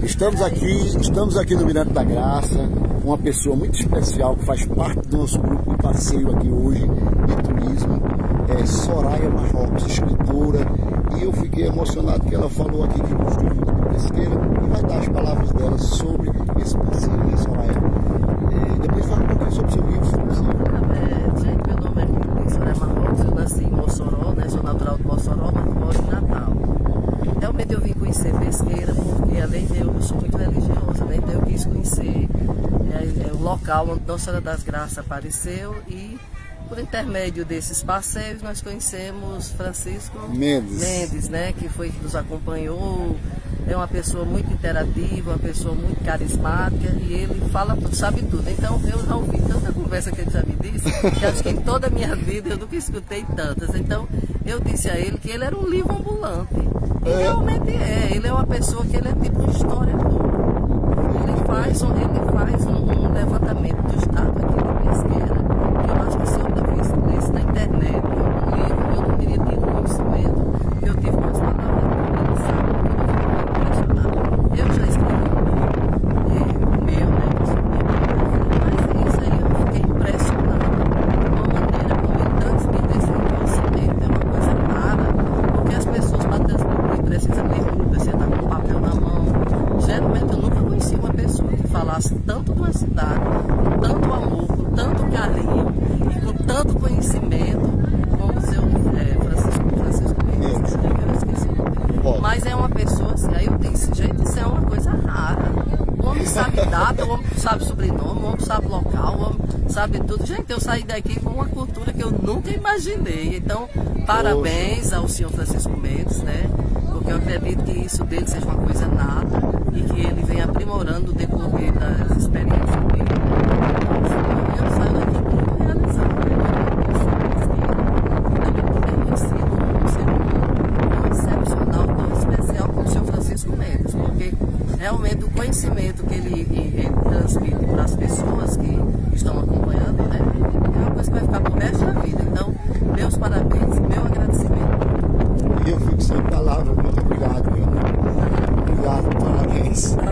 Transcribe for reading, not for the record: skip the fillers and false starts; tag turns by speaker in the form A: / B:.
A: Estamos aqui no Mirante da Graça, uma pessoa muito especial que faz parte do nosso grupo de passeio aqui hoje de turismo, é Soraya Marrocos, escritora, e eu fiquei emocionado que ela falou aqui que construiu uma pesqueira e vai dar as palavras dela sobre esse passeio, né, Soraya? Depois fala um pouquinho sobre o seu livro, se possível.
B: Gente, meu nome é Soraya Marrocos, eu nasci em Mossoró, né, sou natural de Mossoró, mas moro em Natal. Realmente eu vim conhecer Pesqueira porque, além de eu sou muito religiosa, né? Então eu quis conhecer o local onde Nossa Senhora das Graças apareceu e, por intermédio desses passeios, nós conhecemos Francisco Mendes, né? Que foi que nos acompanhou. É uma pessoa muito interativa, uma pessoa muito carismática e ele fala tudo, sabe tudo. Então eu já ouvi tanta conversa que ele já me disse, que acho que em toda a minha vida eu nunca escutei tantas. Então eu disse a ele que ele era um livro ambulante. E realmente ele é uma pessoa que ele é tipo um historiador. Ele faz um levantamento dos dados aqui de Pesqueira, que eu acho que se eu lesse na internet, um livro, eu não teria tido conhecimento que eu tive com as palavras dele, sabe? Eu já escrevi um livro, né? Mas isso aí eu fiquei impressionada com a maneira como ele transmite esse conhecimento. É uma coisa rara, porque as pessoas para transmitir precisam ler muito, você está com o papel na mão. Geralmente eu nunca conheci uma pessoa que falasse tanto de uma cidade, com tanto amor, com tanto carinho e com tanto conhecimento como o seu Francisco Mendes. Eu esqueci o nome dele. Mas é uma pessoa assim, aí eu disse, gente, isso é uma coisa rara. O homem sabe data, o homem sabe sobrenome, o homem sabe local, o homem sabe tudo. Gente, eu saí daqui com uma cultura que eu nunca imaginei. Então, parabéns ao senhor Francisco Mendes, né? Porque eu acredito que isso dele seja uma coisa nata e que ele vem aprimorando o decorrer das experiências dele. Eu saio daqui muito realizado. Excepcional, tão especial como o senhor Francisco Mendes, porque realmente o conhecimento que ele transmite para as pessoas que estão acompanhando, né, é uma coisa que vai ficar pro resto da vida. Então, meus parabéns, meu agradecimento.
A: E eu fico sem palavras, muito obrigado, meu. Obrigado, parabéns.